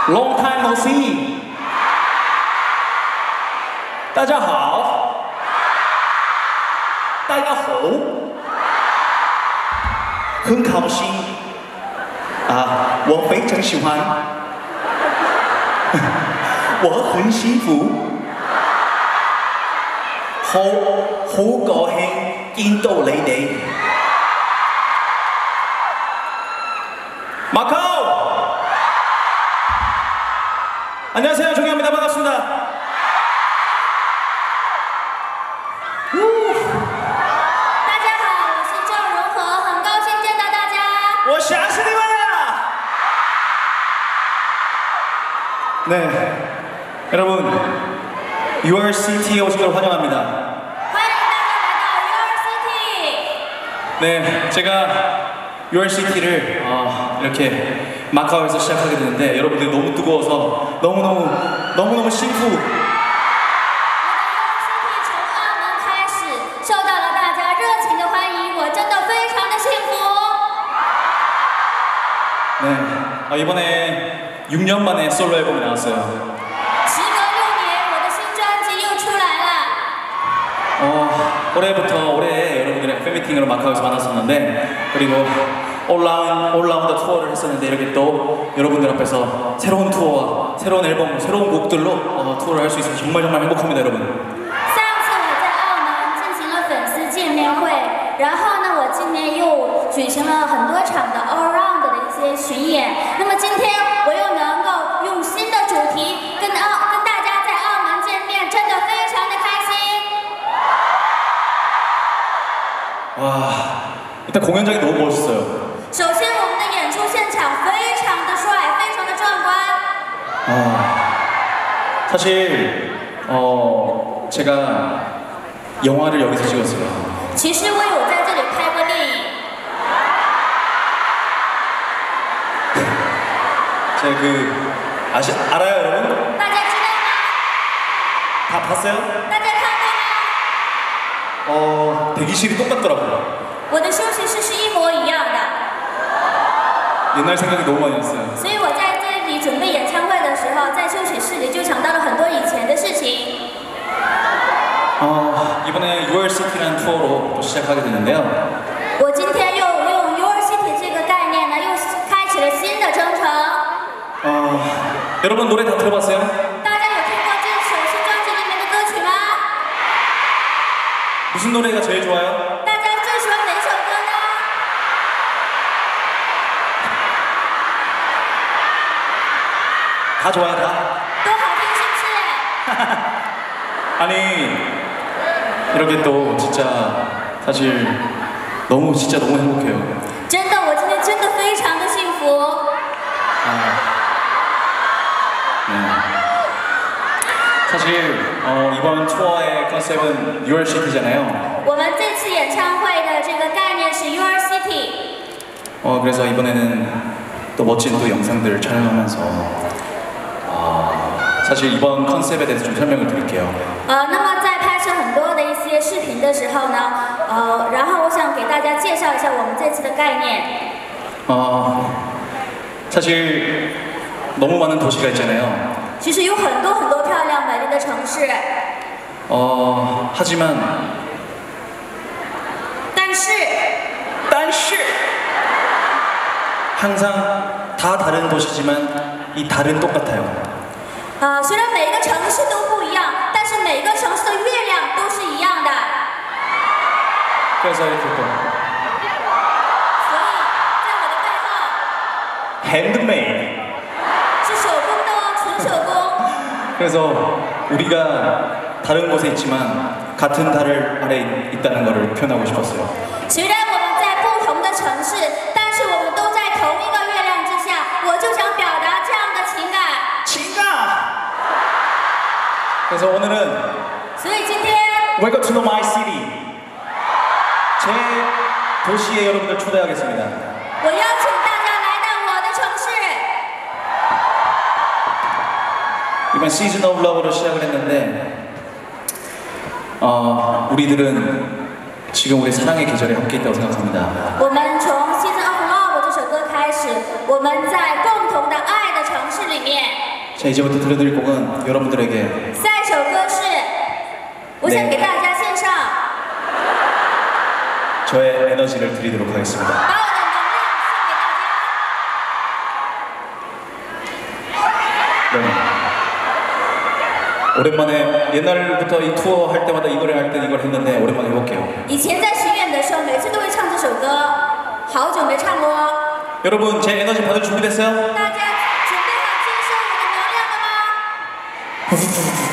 Long time no see. 大家好，大家好，很高兴啊，我非常喜欢，我很幸福，好高興見到你哋。마카오! 안녕하세요, 종현입니다. 반갑습니다. 大家好，我是郑容和，很高兴见到大家。 我想死你们了! 네, 여러분, URCT에 오신 걸 환영합니다. 欢迎大家来到 URCT。 네, 제가 URCT를 이렇게 마카오에서 시작하게 되는데 여러분들이 너무 뜨거워서 너무너무 신부. 我的 URCT 从澳门开始，受到了大家热情的欢迎，我真的非常的幸福。 네, 이번에 6년 만에 솔로 앨범이 나왔어요. 时隔6年，我的新专辑又出来了。 올해 여러분들의 팬미팅으로 마카오에서 만났었는데 그리고 올라운드 투어를 했었는데 이렇게 또 여러분들 앞에서 새로운 투어와 새로운 앨범, 새로운 곡들로 투어를 할 수 있어서 정말 행복합니다, 여러분. 上次我在澳门进行了粉丝见面会，然后呢，我今年又举行了很多场的 all round 的一些巡演。那么今天我又能够用新的主题跟大家在澳门见面，真的非常的开心。 와, 일단 공연장이 너무 멋있어요. 首先，我们的演出现场非常的帅，非常的壮观。 사실 제가 영화를 여기서 찍었어요. 其实我有在这里拍过电影。 제가 알아요, 여러분? 大家知道吗？ 다 봤어요? 大家看过吗？ 대기실이 똑같더라고요. 我的休息室是一模一样的。 옛날 생각이 너무 많이 났어요. 所以我在这里准备演唱会的时候，在休息室里就想到了很多以前的事情。 이번에 URCT라는 투어로 또 시작하게 됐는데요. 我今天又用 URCT 这个概念呢，又开启了新的征程。 여러분 노래 다 들어봤어요? 大家有听过这首新专辑里面的歌曲吗？ 무슨 노래가 제일 좋아요? 大家最喜欢哪首歌呢？ 다 좋아요, 다. 都好听，是不是？ 아니 이렇게 또 진짜 사실 너무 행복해요. 真的，我今天真的非常的幸福。 네. 사실 이번 투어의 컨셉은 URCT잖아요. 我们这次演唱会的这个概念是 URCT。 그래서 이번에는 또 멋진 또 영상들을 촬영하면서 사실 이번 컨셉에 대해서 좀 설명을 드릴게요. 那么在拍摄很多的一些视频的时候呢，然后我想给大家介绍一下我们这次的概念。 사실 너무 많은 도시가 있잖아요. 其实有很多漂亮美丽的城市， 하지만 但是 항상 다 다른 도시지만 이 달은 똑같아요. 虽然每个城市都不一样，但是每个城市的月亮都是一样的。 그래서 이렇게 또 所以在我的背后 핸드메이드. 是手工的哦，纯手工。 그래서 우리가 다른 곳에 있지만 같은 달 아래 있다는 것을 표현하고 싶었어요. 虽然我们在不同的城市，但是我们都在同一个月亮之下，我就想表达这样的情感。 그래서 오늘은 所以今天 Welcome to my city. 제 도시에 여러분들 초대하겠습니다. 我邀请大家来到我的城市。 이번 시즌 오브 러브로 시작을 했는데 우리들은 지금 우리 사랑의 계절에 함께 있다고 생각합니다. 我们从《Season of Love》这首歌开始，我们在共同的爱的城市里面。 자, 이제부터 들려드릴 곡은 여러분들에게 下一首歌是，我想给大家献上 저의 에너지를 드리도록 하겠습니다. 把我的能量献给大家。 네. 오랜만에 옛날부터 이 투어 할 때마다 이 노래 할 때 이걸 했는데 오랜만에 해볼게요. 以前在巡演的时候，每次都会唱这首歌，好久没唱过哦。 여러분 제 에너지 받을 준비됐어요? 大家准备好接受我的能量了吗？